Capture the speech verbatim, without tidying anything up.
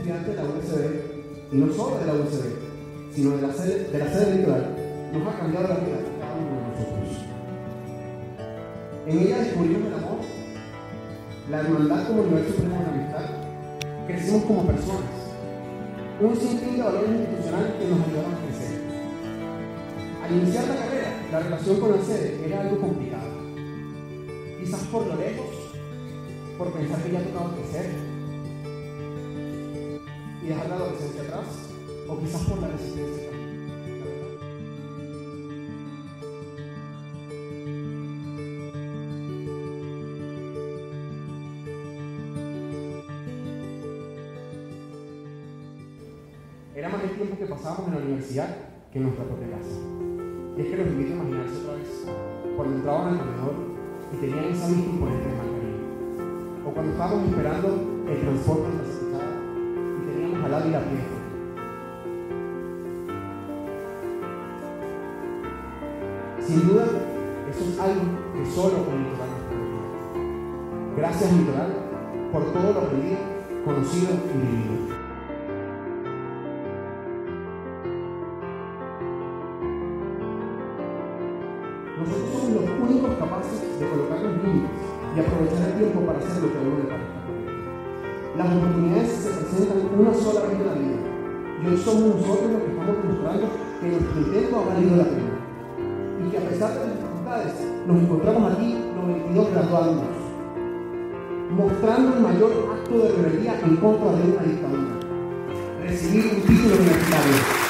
estudiantes de la U S B, y no solo de la U S B, sino de la sede, de la sede electoral, nos ha cambiado la vida a cada uno de nosotros. En ella descubrimos el amor, la hermandad como nivel supremo de la amistad, crecimos como personas, un sinfín de valores institucionales que nos ayudaron a crecer. Al iniciar la carrera, la relación con la sede era algo complicado. Quizás por lo lejos, por pensar que ya tocaba crecer y dejar la adolescencia atrás, o quizás por la resistencia también. Era más el tiempo que pasábamos en la universidad que en nuestra propia casa. Y es que los invito a imaginarse otra vez cuando entraban al comedor y tenían esa vista imponente de Margarita, o cuando estábamos esperando el transporte en la ciclada y teníamos al lado y la fiesta. Sin duda, eso es algo que solo con Litoral nos permitía. Gracias, Litoral, por todo lo aprendido, conocido y vivido. Nosotros somos los únicos capaces de colocar los límites y aprovechar el tiempo para hacer lo que a uno le parezca correcto. Las oportunidades se presentan una sola vez en la vida, y hoy somos nosotros los que estamos demostrando que nuestro intento ha valido la pena, y que a pesar de las dificultades nos encontramos aquí los veintidós graduándonos, mostrando el mayor acto de rebeldía en contra de una dictadura: recibir un título universitario.